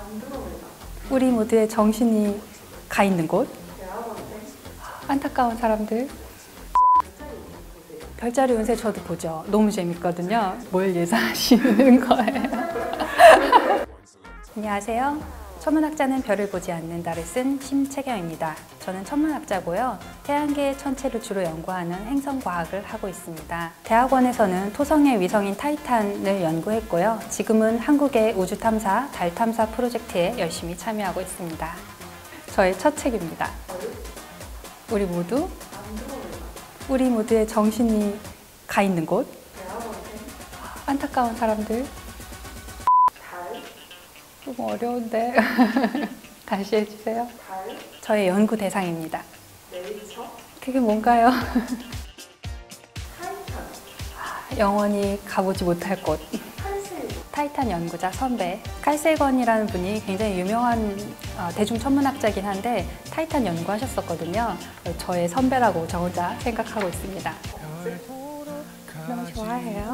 우리 모두의 정신이 가 있는 곳. 안타까운 사람들. 별자리 운세 저도 보죠. 너무 재밌거든요. 뭘 예상하시는 거예요? 안녕하세요. 천문학자는 별을 보지 않는다를 쓴 심채경입니다. 저는 천문학자고요. 태양계의 천체를 주로 연구하는 행성과학을 하고 있습니다. 대학원에서는 토성의 위성인 타이탄을 연구했고요. 지금은 한국의 우주탐사, 달탐사 프로젝트에 열심히 참여하고 있습니다. 저의 첫 책입니다. 우리 모두의 정신이 가 있는 곳. 안타까운 사람들. 좀 어려운데 다시 해주세요. 저의 연구 대상입니다. 그게 뭔가요? 영원히 가보지 못할 곳. 타이탄 연구자 선배 칼세건이라는 분이 굉장히 유명한 대중천문학자긴 한데 타이탄 연구하셨었거든요. 저의 선배라고 저 혼자 생각하고 있습니다. 너무 좋아해요.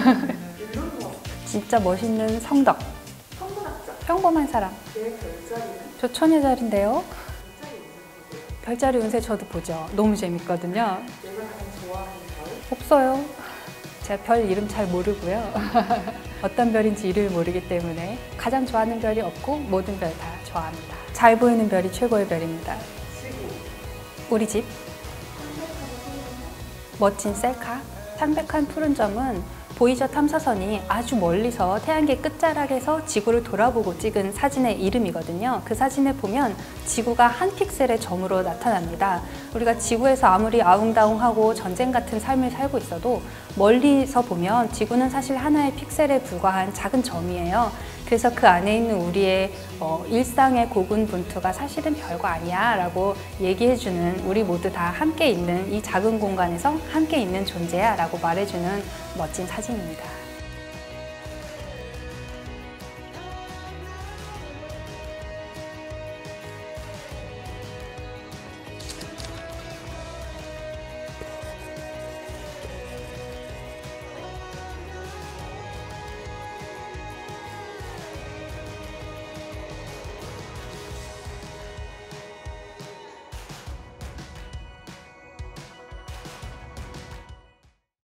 진짜 멋있는 성덕. 평범한 사람. 저 처녀자리인데요. 별자리 운세 저도 보죠. 너무 재밌거든요. 없어요. 제가 별 이름 잘 모르고요. 어떤 별인지 이름을 모르기 때문에 가장 좋아하는 별이 없고 모든 별 다 좋아합니다. 잘 보이는 별이 최고의 별입니다. 우리 집. 멋진 셀카. 창백한 푸른 점은 보이저 탐사선이 아주 멀리서 태양계 끝자락에서 지구를 돌아보고 찍은 사진의 이름이거든요. 그 사진을 보면 지구가 한 픽셀의 점으로 나타납니다. 우리가 지구에서 아무리 아웅다웅하고 전쟁 같은 삶을 살고 있어도 멀리서 보면 지구는 사실 하나의 픽셀에 불과한 작은 점이에요. 그래서 그 안에 있는 우리의 일상의 고군분투가 사실은 별거 아니야 라고 얘기해주는, 우리 모두 다 함께 있는 이 작은 공간에서 함께 있는 존재야 라고 말해주는 멋진 사진입니다.